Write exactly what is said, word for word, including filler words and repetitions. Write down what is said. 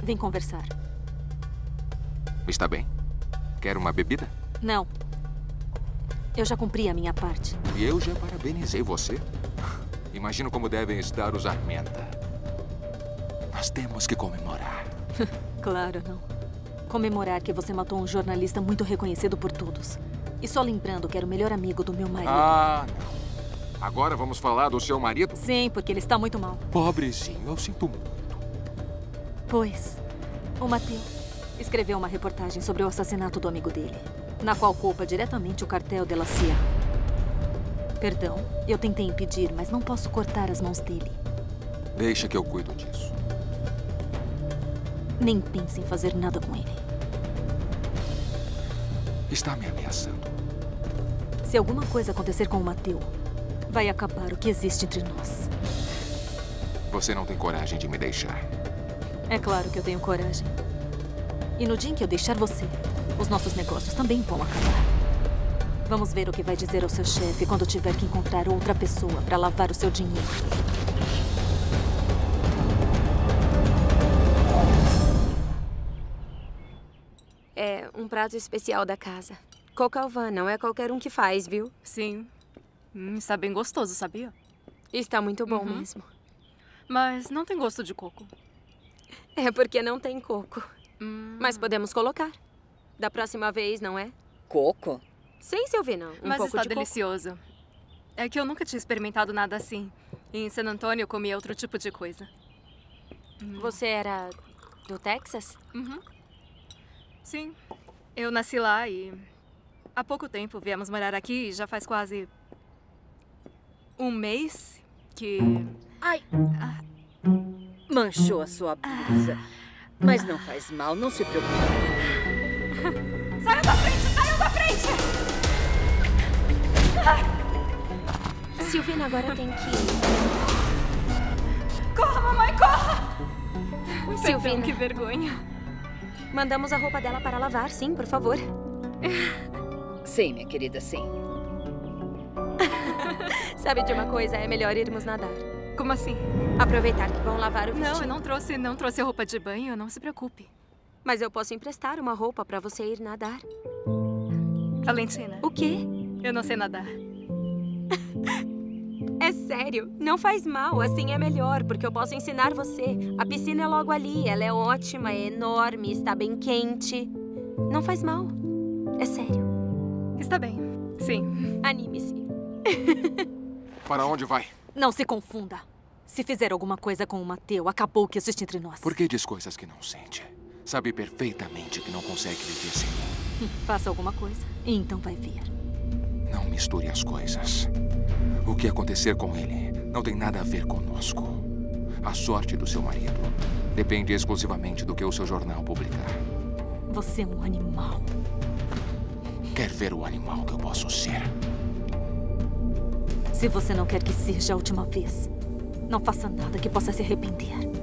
Vem conversar. Está bem. Quer uma bebida? Não. Eu já cumpri a minha parte. E eu já parabenizei você. Imagino como devem estar os Armenta. Nós temos que comemorar. Claro, não. Comemorar que você matou um jornalista muito reconhecido por todos. E só lembrando que era o melhor amigo do meu marido. Ah, não. Agora vamos falar do seu marido? Sim, porque ele está muito mal. Pobrezinho, eu sinto muito. Pois, o Matheus escreveu uma reportagem sobre o assassinato do amigo dele, na qual culpa diretamente o cartel de la C I A. Perdão, eu tentei impedir, mas não posso cortar as mãos dele. Deixa que eu cuido disso. Nem pense em fazer nada com ele. Está me ameaçando. Se alguma coisa acontecer com o Matheus, vai acabar o que existe entre nós. Você não tem coragem de me deixar. É claro que eu tenho coragem. E no dia em que eu deixar você, os nossos negócios também vão acabar. Vamos ver o que vai dizer ao seu chefe quando tiver que encontrar outra pessoa para lavar o seu dinheiro. É um prato especial da casa. Coco au vin, não é qualquer um que faz, viu? Sim. Hum, está bem gostoso, sabia? Está muito bom Uhum. mesmo. Mas não tem gosto de coco. É porque não tem coco. Hum. Mas podemos colocar. Da próxima vez, não é? Coco? Sim, Silvina. Um Mas pouco está de coco. delicioso. É que eu nunca tinha experimentado nada assim. E em San Antônio eu comia outro tipo de coisa. Você era do Texas? Uhum. Sim. Eu nasci lá e há pouco tempo viemos morar aqui e já faz quase um mês que... Ai! Manchou a sua blusa. Mas não faz mal, não se preocupe. Saiam da frente! Saiam da frente! Silvina agora tem que... Corra, mamãe, corra! Silvina. Perdão, que vergonha. Mandamos a roupa dela para lavar, sim, por favor. Sim, minha querida, sim. Sabe de uma coisa? É melhor irmos nadar. Como assim? Aproveitar que vão lavar o vestido. Não, eu não trouxe, não trouxe roupa de banho, não se preocupe. Mas eu posso emprestar uma roupa para você ir nadar. Valentina, O quê? eu não sei nadar. É sério, não faz mal, assim é melhor, porque eu posso ensinar você. A piscina é logo ali, ela é ótima, é enorme, está bem quente. Não faz mal, é sério. Está bem, sim. Anime-se. Para onde vai? Não se confunda. Se fizer alguma coisa com o Matheus, acabou o que existe entre nós. Por que diz coisas que não sente? Sabe perfeitamente que não consegue viver sem mim. Faça alguma coisa e então vai ver. Não misture as coisas. O que acontecer com ele não tem nada a ver conosco. A sorte do seu marido depende exclusivamente do que o seu jornal publicar. Você é um animal. Quer ver o animal que eu posso ser? Se você não quer que seja a última vez, não faça nada que possa se arrepender.